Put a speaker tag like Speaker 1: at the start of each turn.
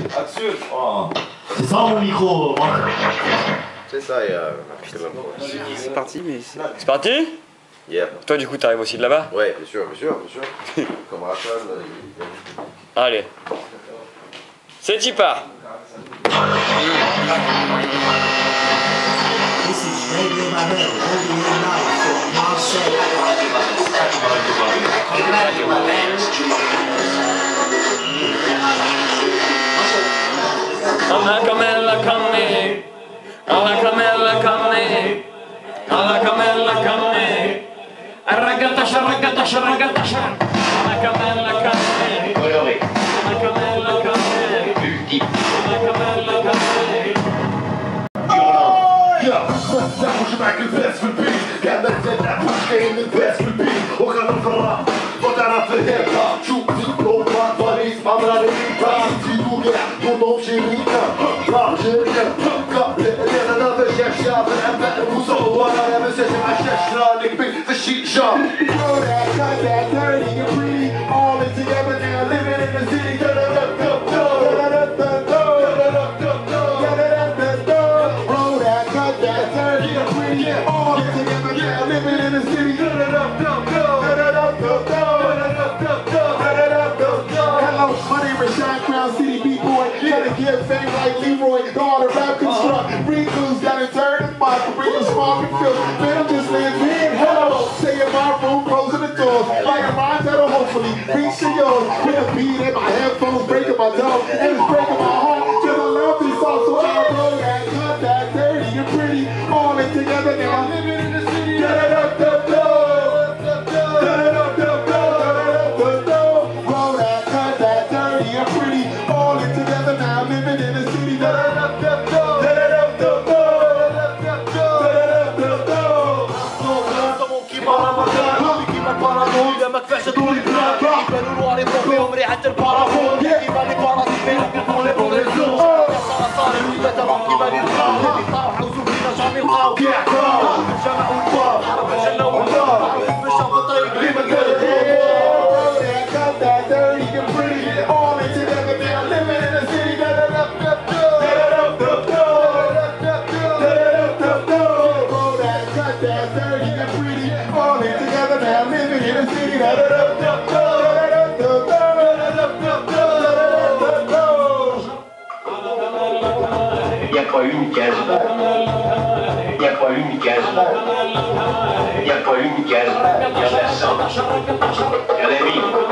Speaker 1: C'est ça mon micro, moi.
Speaker 2: C'est ça, il y a...
Speaker 3: C'est parti, mais...
Speaker 4: C'est parti?
Speaker 2: Yeah.
Speaker 4: Toi, du coup, t'arrives aussi de là-bas?
Speaker 2: Ouais, bien sûr, bien sûr, bien sûr. Comme Rachel,
Speaker 4: Allez. C'est y part.
Speaker 1: This is Radio Babel, only in life for Marseille.
Speaker 4: Alla Camella Canne, alla Camella Canne, alla Camella Canne, arragatascia, arragatascia, arragatascia, alla Camella Canne,
Speaker 5: Coloré,
Speaker 4: alla Camella Canne,
Speaker 5: multiple,
Speaker 4: alla Camella Canne.
Speaker 6: مش معك الفاس في البيت قاعدة تدلع مش كاين الفاس في البيت وكان الفراق وتعرف الهيب هوب شوف دبلومات باريس عمرها ريبا زيدو كاع كلهم شريكة راجلية لا انا باش يعشا بالعباء المصورة يا مساج مع الشاشة نكبي في الشيشة all in together now living in the city Get fame like Leroy, the art of rap construct. Recluse got it turned and mic, bring a spark and feel. Man, I'm just living in hello. Stay in my room, closing the doors. Like a rhyme that'll hopefully reach to yours. With a beat in my headphones, breaking my dome, and it's breaking my heart. Cause I love these songs, so I roll that, cut that, dirty and pretty. All in together now, living in the city. Roll that, cut that, dirty and pretty. All in together now, living in the city. ما كفاش طول البلاد يبانوا نواري فوقهم ريحة البارافون كيما لي باراسي فيهم كيفون لي بون ريزون صار الولاد تبعهم كيما لي الخاو اللي طاحوا حوزوا فينا جامي لقاو كاع كراو الجامع والبار حرب الجنة والنار باش في الطريق اللي ما قال
Speaker 5: Y'a pas une case balle, y'a pas une case balle, y'a pas une case balle, y'a la 100, y'a la 1000.